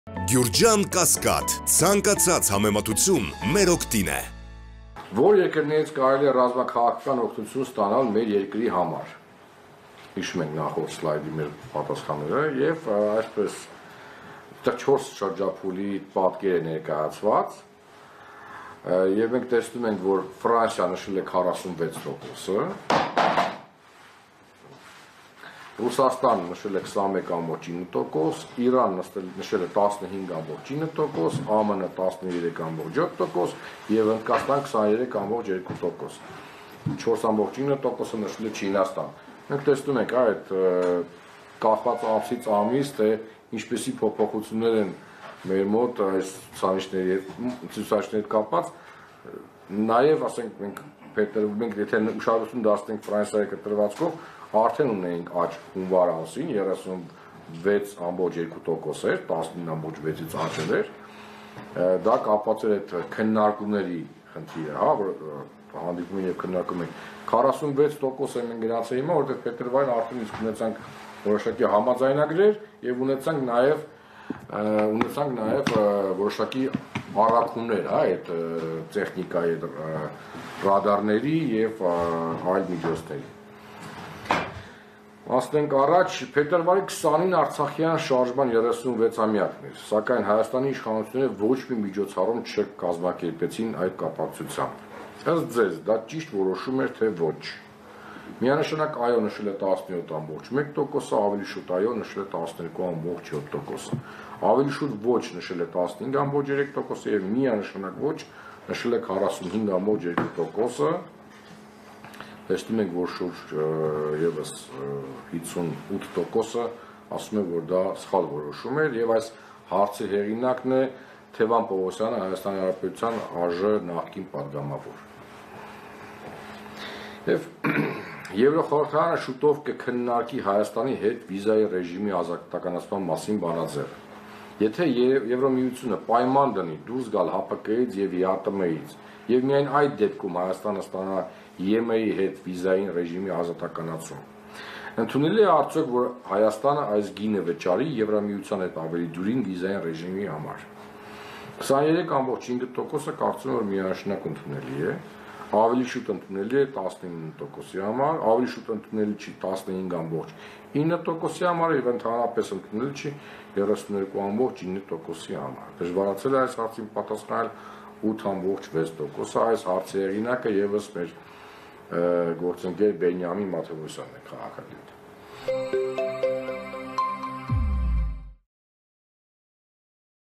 Գյուրջան Կասկադ, ցանկացած համեմատություն մեր օգտին է։ Որ երկրներից կարելի է ռազմաքաղաքական օգնություն ստանալ մեր երկրի համար։ Հիշում ենք նախորդ սլայդի մեր պատասխանները եւ այսպես 4 շրջափուլի պատկեր է ներկայացված եւ մենք տեսնում ենք, որ Ֆրանսիա նշել է 46%, Ռուսաստան նշել է 21.9%, Իրան նշել է 15.9%, ԱՄՆ 13.7% եւ Հնդկաստան 23.2%, 4.9%-ը նշել է Չինաստան։ Մենք տեսնում ենք այդ կախված ամսից ամիս, թե ինչպեսի փոփոխություններ են մեր մոտ այս ցուցանիշների հետ կապված, նաև ասենք մենք եթե ուշադրություն դարձնենք Ֆրանսիայի կտրվածքով, արդեն ունենք աճ հունվար ամսին 36.2% էր, 19.6-ից աճել էր, դա կապված էր այդ քննարկումների խնդիրը, հա, որ հանդիպում եւ քննարկում ենք 46% են գնացել հիմա, որովհետեւ փետրվարին արդեն իսկ ունեցանք որոշակի համաձայնագրեր եւ ունեցանք նաեւ որոշակի առաքումներ, հա, այդ տեխնիկայի, ռադարների եւ այլ միջոցների։ Ասենք առաջ փետրվարի 20-ին Արցախյան շարժման 36-ամյակն էր, սակայն Հայաստանի իշխանությունները ոչ մի միջոցառում չկազմակերպեցին այդ կապակցությամբ։ Ըստ ձեզ, դա ճիշտ որոշում էր, թե ոչ։ Միանշանակ այո նշել է 17.1%, ավելի շուտ այո նշել է 12.7%, ավելի շուտ ոչ նշել է 15.3% եւ միանշանակ ոչ նշել է 45.2%։ Տեսնում ենք, որ շուրջ եւս 58%-ը ասում է, որ դա սխալ որոշում էր եւ այս հարցի հեղինակն է Թևան Պողոսյանը, Հայաստանի Հանրապետության ԱԺ նախկին падգամավոր։ Եվ Եվրոխորհրդարանը շուտով կքննարկի Հայաստանի հետ վիզայի ռեժիմի ազատականացման մասին բանաձևը։ Եթե Եվրոմիությունը պայման դնի դուրս գալ ՀԱՊԿ-ից եւ ԵԱՏՄ-ից եւ միայն այդ դեպքում Հայաստանը ստանա ԵՄ-ի հետ վիզային ռեժիմի ազատականացում, ընդունելի է արդյոք, որ Հայաստանը այս գինը վճարի Եվրոմիության հետ ավելի դյուրին վիզային ռեժիմի համար։ 23.5%-ը կարծում է, որ միանշանակ ընդունելի է, ավելի շուտ ընդունելի է 19%-ի համար, ավելի շուտ ընդունելի չի 15.9%-ի համար եւ ընդհանրապես ընդունելի չի 32.9%-ի համար։ Դժվարացել է այս հարցին պատասխանել 8.6%-ը, այս հարցի հեղինակը եւս մեր գործընկեր Բենյամին Մաթեոսյանն է, քաղաքագետ։